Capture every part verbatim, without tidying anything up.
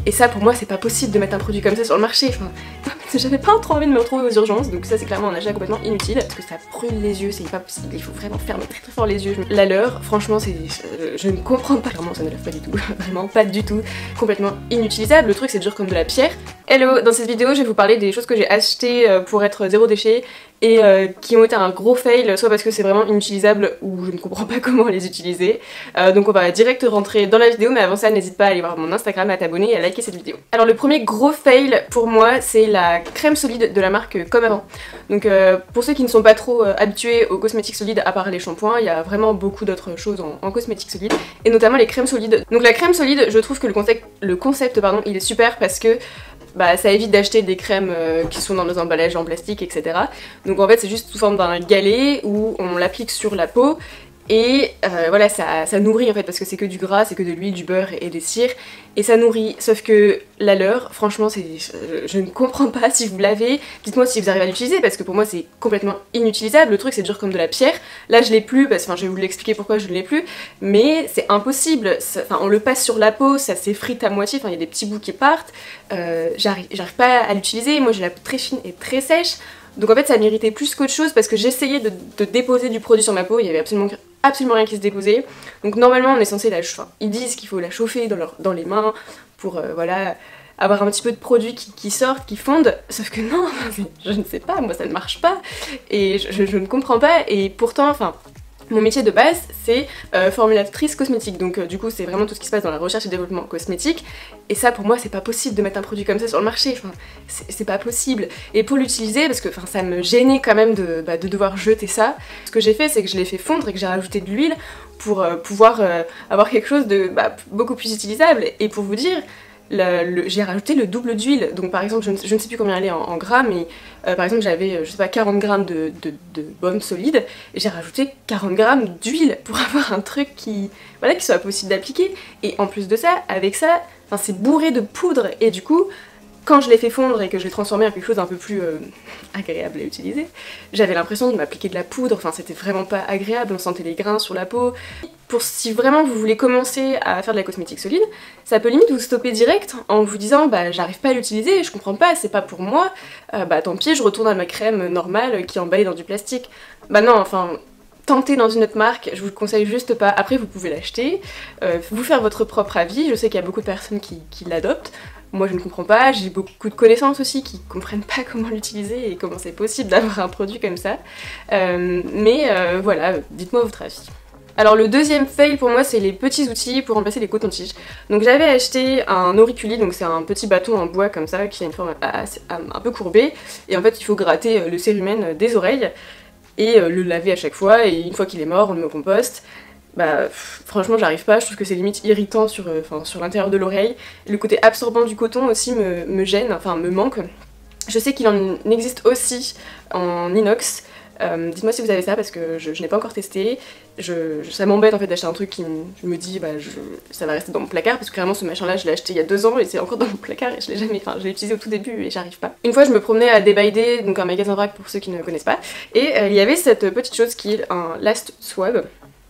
Et ça pour moi c'est pas possible de mettre un produit comme ça sur le marché, enfin j'avais pas trop envie de me retrouver aux urgences, donc ça c'est clairement un achat complètement inutile parce que ça brûle les yeux, c'est pas possible, il faut vraiment fermer très très fort les yeux. La leur, franchement c'est... Euh, je ne comprends pas, clairement ça ne lave pas du tout, vraiment pas du tout, complètement inutilisable, le truc c'est dur comme de la pierre. Hello, dans cette vidéo je vais vous parler des choses que j'ai achetées pour être zéro déchet et euh, qui ont été un gros fail, soit parce que c'est vraiment inutilisable ou je ne comprends pas comment les utiliser. Euh, donc on va direct rentrer dans la vidéo, mais avant ça n'hésite pas à aller voir mon Instagram, à t'abonner et à liker cette vidéo. Alors le premier gros fail pour moi c'est la crème solide de la marque Comme Avant. Donc euh, pour ceux qui ne sont pas trop euh, habitués aux cosmétiques solides à part les shampoings, il y a vraiment beaucoup d'autres choses en, en cosmétiques solides et notamment les crèmes solides. Donc la crème solide, je trouve que le concept, le concept pardon, il est super parce que bah, ça évite d'acheter des crèmes euh, qui sont dans nos emballages en plastique, et cetera. Donc en fait c'est juste sous forme d'un galet où on l'applique sur la peau et euh, voilà ça, ça nourrit en fait parce que c'est que du gras, c'est que de l'huile, du beurre et des cires et ça nourrit, sauf que la leur, franchement c'est, je, je ne comprends pas. Si vous l'avez, dites-moi si vous arrivez à l'utiliser parce que pour moi c'est complètement inutilisable, le truc c'est dur comme de la pierre. Là je l'ai plus, parce, enfin je vais vous l'expliquer pourquoi je ne l'ai plus, mais c'est impossible, enfin on le passe sur la peau, ça s'effrite à moitié, enfin il y a des petits bouts qui partent, euh, j'arrive pas à l'utiliser, moi j'ai la peau très fine et très sèche. Donc en fait ça m'irritait plus qu'autre chose parce que j'essayais de, de déposer du produit sur ma peau, il y avait absolument, absolument rien qui se déposait. Donc normalement on est censé la chauffer, ils disent qu'il faut la chauffer dans, leur, dans les mains pour euh, voilà avoir un petit peu de produit qui, qui sortent, qui fondent, sauf que non, je ne sais pas, moi ça ne marche pas et je, je, je ne comprends pas et pourtant, enfin... Mon métier de base c'est euh, formulatrice cosmétique, donc euh, du coup c'est vraiment tout ce qui se passe dans la recherche et développement cosmétique et ça pour moi c'est pas possible de mettre un produit comme ça sur le marché, enfin c'est pas possible. Et pour l'utiliser, parce que enfin, ça me gênait quand même de, bah, de devoir jeter ça, ce que j'ai fait c'est que je l'ai fait fondre et que j'ai rajouté de l'huile pour euh, pouvoir euh, avoir quelque chose de bah, beaucoup plus utilisable. Et pour vous dire, j'ai rajouté le double d'huile, donc par exemple je ne, je ne sais plus combien elle est en, en grammes, mais euh, par exemple j'avais je sais pas quarante grammes de, de, de baume solide et j'ai rajouté quarante grammes d'huile pour avoir un truc qui voilà qui soit possible d'appliquer. Et en plus de ça, avec ça, c'est bourré de poudre et du coup quand je l'ai fait fondre et que je l'ai transformé en quelque chose d'un peu plus euh, agréable à utiliser, j'avais l'impression de m'appliquer de la poudre, enfin c'était vraiment pas agréable, on sentait les grains sur la peau. Pour si vraiment vous voulez commencer à faire de la cosmétique solide, ça peut limite vous stopper direct en vous disant bah j'arrive pas à l'utiliser, je comprends pas, c'est pas pour moi, euh, bah tant pis je retourne à ma crème normale qui est emballée dans du plastique. Bah non, enfin... Tentez dans une autre marque, je vous le conseille juste pas. Après vous pouvez l'acheter, euh, vous faire votre propre avis, je sais qu'il y a beaucoup de personnes qui, qui l'adoptent. Moi je ne comprends pas, j'ai beaucoup de connaissances aussi qui comprennent pas comment l'utiliser et comment c'est possible d'avoir un produit comme ça. Euh, mais euh, voilà, dites-moi votre avis. Alors le deuxième fail pour moi c'est les petits outils pour remplacer les cotons-tiges. Donc j'avais acheté un auriculi, donc c'est un petit bâton en bois comme ça qui a une forme assez, un peu courbée et en fait il faut gratter le cérumen des oreilles et le laver à chaque fois et une fois qu'il est mort on le met au compost. Bah pff, franchement j'arrive pas, je trouve que c'est limite irritant sur, euh, sur l'intérieur de l'oreille. Le côté absorbant du coton aussi me, me gêne, enfin me manque. Je sais qu'il en existe aussi en inox. Euh, dites-moi si vous avez ça parce que je, je n'ai pas encore testé. Je, je, ça m'embête en fait d'acheter un truc qui me, je me dis bah je, ça va rester dans mon placard parce que clairement ce machin là je l'ai acheté il y a deux ans et c'est encore dans mon placard et je l'ai jamais, enfin je l'ai utilisé au tout début et j'arrive pas. Une fois je me promenais à Day by Day, donc un magasin vrac pour ceux qui ne connaissent pas, et euh, il y avait cette petite chose qui est un Last Swab.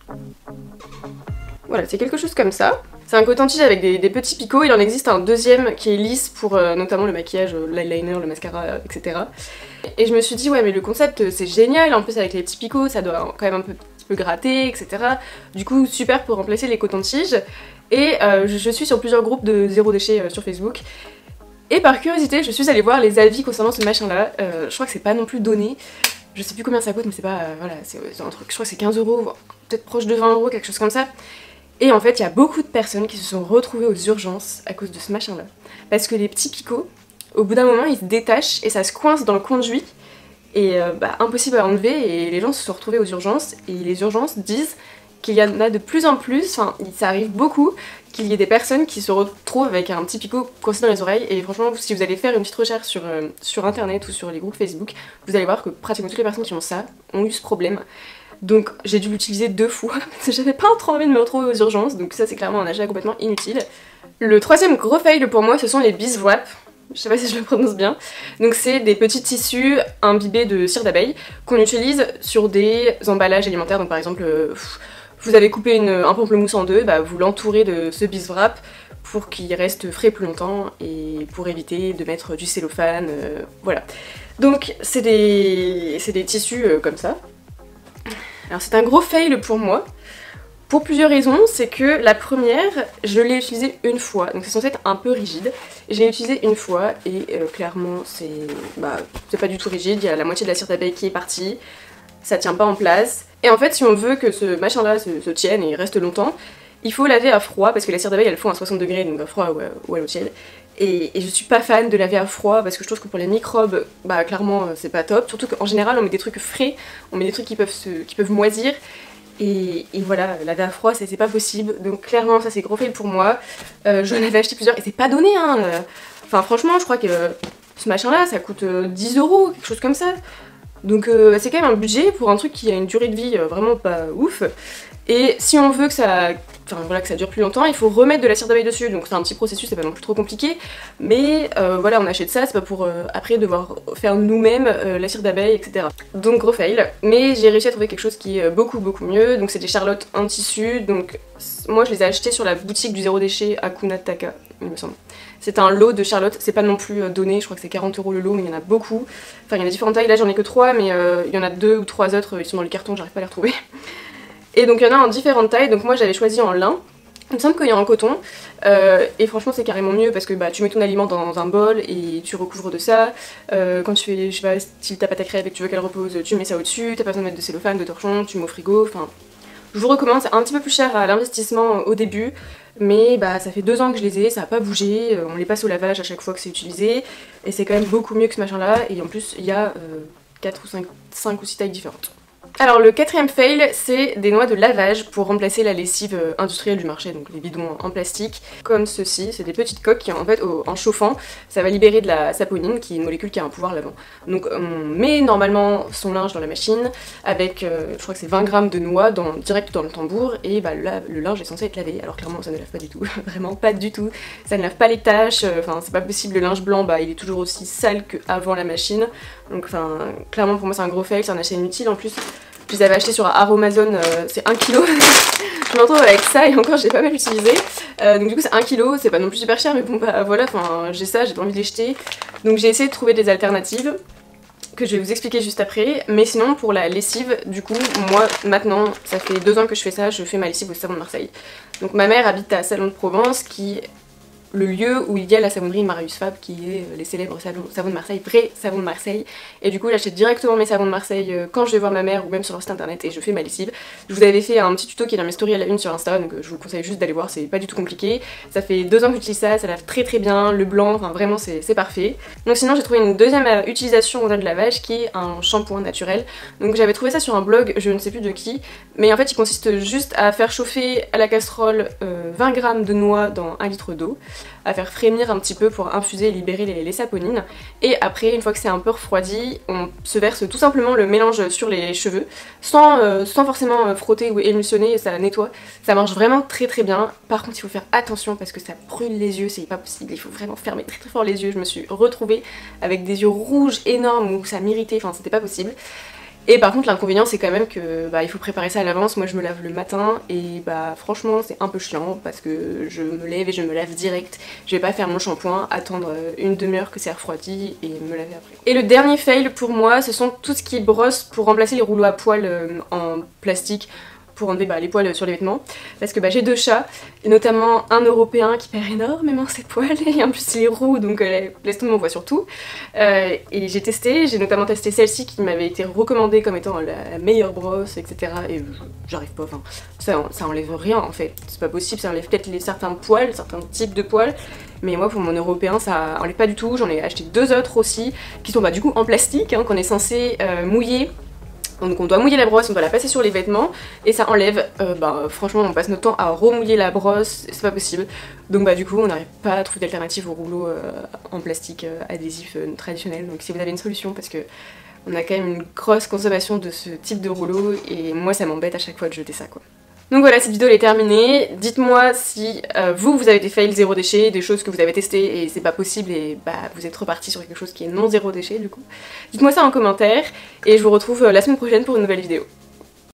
Voilà, c'est quelque chose comme ça. C'est un coton-tige avec des, des petits picots, il en existe un deuxième qui est lisse pour euh, notamment le maquillage, l'eyeliner, le mascara, euh, et cetera. Et je me suis dit ouais mais le concept c'est génial, en plus avec les petits picots ça doit quand même un peu, petit peu gratter, et cetera. Du coup super pour remplacer les cotons-tiges. Et euh, je, je suis sur plusieurs groupes de zéro déchet euh, sur Facebook. Et par curiosité je suis allée voir les avis concernant ce machin là, euh, je crois que c'est pas non plus donné. Je sais plus combien ça coûte mais c'est pas, euh, voilà, c'est un truc, je crois que c'est quinze euros, peut-être proche de vingt euros, quelque chose comme ça. Et en fait il y a beaucoup de personnes qui se sont retrouvées aux urgences à cause de ce machin là. Parce que les petits picots, au bout d'un moment ils se détachent et ça se coince dans le conduit et euh, bah, impossible à enlever et les gens se sont retrouvés aux urgences et les urgences disent qu'il y en a de plus en plus, enfin ça arrive beaucoup, qu'il y ait des personnes qui se retrouvent avec un petit picot coincé dans les oreilles et franchement si vous allez faire une petite recherche sur, euh, sur internet ou sur les groupes Facebook, vous allez voir que pratiquement toutes les personnes qui ont ça ont eu ce problème. Donc j'ai dû l'utiliser deux fois parce que j'avais pas trop envie de me retrouver aux urgences, donc ça c'est clairement un achat complètement inutile. Le troisième gros fail pour moi ce sont les beeswax. Je sais pas si je le prononce bien. Donc c'est des petits tissus imbibés de cire d'abeille qu'on utilise sur des emballages alimentaires. Donc par exemple, euh, vous avez coupé une, un pamplemousse en deux, bah, vous l'entourez de ce beeswax pour qu'il reste frais plus longtemps et pour éviter de mettre du cellophane, euh, voilà. Donc c'est des, c'est des tissus euh, comme ça. Alors c'est un gros fail pour moi, pour plusieurs raisons. C'est que la première, je l'ai utilisée une fois, donc c'est censé être un peu rigide. Je l'ai utilisé une fois et euh, clairement c'est bah, c'est pas du tout rigide, il y a la moitié de la cire d'abeille qui est partie, ça tient pas en place. Et en fait si on veut que ce machin là se, se tienne et reste longtemps, il faut laver à froid parce que la cire d'abeille elle fond à soixante degrés, donc à froid ou à, ou à l'eau tiède. Et, et je suis pas fan de laver à froid parce que je trouve que pour les microbes, bah clairement c'est pas top. Surtout qu'en général on met des trucs frais, on met des trucs qui peuvent, se, qui peuvent moisir. Et, et voilà, laver à froid c'est pas possible. Donc clairement ça c'est gros fail pour moi. Euh, J'en avais acheté plusieurs et c'est pas donné hein. Enfin franchement je crois que euh, ce machin là ça coûte euh, dix euros, quelque chose comme ça. Donc euh, c'est quand même un budget pour un truc qui a une durée de vie euh, vraiment pas ouf. Et si on veut que ça, enfin, voilà, que ça dure plus longtemps, il faut remettre de la cire d'abeille dessus. Donc c'est un petit processus, c'est pas non plus trop compliqué. Mais euh, voilà, on achète ça, c'est pas pour euh, après devoir faire nous-mêmes euh, la cire d'abeille, et cetera. Donc gros fail. Mais j'ai réussi à trouver quelque chose qui est beaucoup beaucoup mieux. Donc c'est des charlottes en tissu. Donc moi je les ai achetées sur la boutique du zéro déchet à Kunataka, il me semble. C'est un lot de charlottes, c'est pas non plus donné, je crois que c'est quarante euros le lot, mais il y en a beaucoup. Enfin il y en a différentes tailles, là j'en ai que trois, mais euh, il y en a deux ou trois autres, ils sont dans le carton, j'arrive pas à les retrouver. Et donc il y en a en différentes tailles, donc moi j'avais choisi en lin. Il me semble qu'il y a en coton, euh, et franchement c'est carrément mieux parce que bah, tu mets ton aliment dans un bol et tu recouvres de ça. Euh, quand tu fais, je sais pas, si ta pâte à crêpes et que tu veux qu'elle repose, tu mets ça au-dessus, t'as pas besoin de mettre de cellophane, de torchon, tu mets au frigo, enfin... Je vous recommande, c'est un petit peu plus cher à l'investissement au début, mais bah ça fait deux ans que je les ai, ça a pas bougé, on les passe au lavage à chaque fois que c'est utilisé, et c'est quand même beaucoup mieux que ce machin là, et en plus il y a euh, quatre ou cinq, cinq ou six tailles différentes. Alors le quatrième fail, c'est des noix de lavage pour remplacer la lessive industrielle du marché, donc les bidons en plastique, comme ceci. C'est des petites coques qui en fait au, en chauffant, ça va libérer de la saponine, qui est une molécule qui a un pouvoir lavant. Donc on met normalement son linge dans la machine avec, euh, je crois que c'est vingt grammes de noix dans, direct dans le tambour, et bah, le, le linge est censé être lavé. Alors clairement ça ne lave pas du tout, vraiment pas du tout. Ça ne lave pas les taches, enfin c'est pas possible, le linge blanc bah, il est toujours aussi sale qu'avant la machine. Donc enfin clairement pour moi c'est un gros fail, c'est un achat inutile en plus. Je les avais achetés sur Aromazone, euh, c'est un kilo. Je me retrouve avec ça et encore j'ai pas mal utilisé. Euh, donc du coup c'est un kilo, c'est pas non plus super cher mais bon bah voilà, enfin j'ai ça, j'ai pas envie de les jeter. Donc j'ai essayé de trouver des alternatives que je vais vous expliquer juste après. Mais sinon pour la lessive, du coup moi maintenant ça fait deux ans que je fais ça, je fais ma lessive au savon de Marseille. Donc ma mère habite à Salon de Provence qui... le lieu où il y a la savonnerie Marius Fab qui est les célèbres savons de Marseille, vrai savon de Marseille. Et du coup j'achète directement mes savons de Marseille quand je vais voir ma mère ou même sur leur site internet et je fais ma lessive. Je vous avais fait un petit tuto qui est dans mes stories à la une sur Insta, donc je vous conseille juste d'aller voir, c'est pas du tout compliqué. Ça fait deux ans que j'utilise ça, ça lave très très bien, le blanc, enfin vraiment c'est parfait. Donc sinon j'ai trouvé une deuxième utilisation au de lavage qui est un shampoing naturel. Donc j'avais trouvé ça sur un blog, je ne sais plus de qui, mais en fait il consiste juste à faire chauffer à la casserole euh, vingt grammes de noix dans un litre d'eau, à faire frémir un petit peu pour infuser et libérer les, les saponines, et après une fois que c'est un peu refroidi on se verse tout simplement le mélange sur les cheveux sans, euh, sans forcément frotter ou émulsionner, ça nettoie, ça marche vraiment très très bien. Par contre il faut faire attention parce que ça brûle les yeux, c'est pas possible, il faut vraiment fermer très très fort les yeux. Je me suis retrouvée avec des yeux rouges énormes où ça m'irritait, enfin c'était pas possible. Et par contre l'inconvénient c'est quand même que bah, il faut préparer ça à l'avance. Moi je me lave le matin et bah franchement c'est un peu chiant parce que je me lève et je me lave direct. Je vais pas faire mon shampoing, attendre une demi-heure que c'est refroidi et me laver après. Et le dernier fail pour moi ce sont tout ce qui est brosse pour remplacer les rouleaux à poils euh, en plastique, pour enlever bah, les poils sur les vêtements, parce que bah, j'ai deux chats, et notamment un européen qui perd énormément ses poils, et en plus il est roux donc euh, laisse tomber, on voit surtout. Euh, et j'ai testé, j'ai notamment testé celle-ci qui m'avait été recommandée comme étant la meilleure brosse, et cetera. Et j'arrive pas, enfin ça, ça enlève rien en fait, c'est pas possible, ça enlève peut-être les certains poils, certains types de poils, mais moi pour mon européen ça enlève pas du tout. J'en ai acheté deux autres aussi, qui sont bah, du coup en plastique, hein, qu'on est censé euh, mouiller. Donc on doit mouiller la brosse, on doit la passer sur les vêtements et ça enlève, euh, bah franchement on passe notre temps à remouiller la brosse, c'est pas possible. Donc bah du coup on n'arrive pas à trouver d'alternative au rouleau euh, en plastique euh, adhésif euh, traditionnel. Donc si vous avez une solution, parce que on a quand même une grosse consommation de ce type de rouleau et moi ça m'embête à chaque fois de jeter ça quoi. Donc voilà, cette vidéo elle est terminée. Dites-moi si euh, vous, vous avez des fails zéro déchet, des choses que vous avez testées et c'est pas possible et bah vous êtes reparti sur quelque chose qui est non zéro déchet du coup. Dites-moi ça en commentaire et je vous retrouve la semaine prochaine pour une nouvelle vidéo.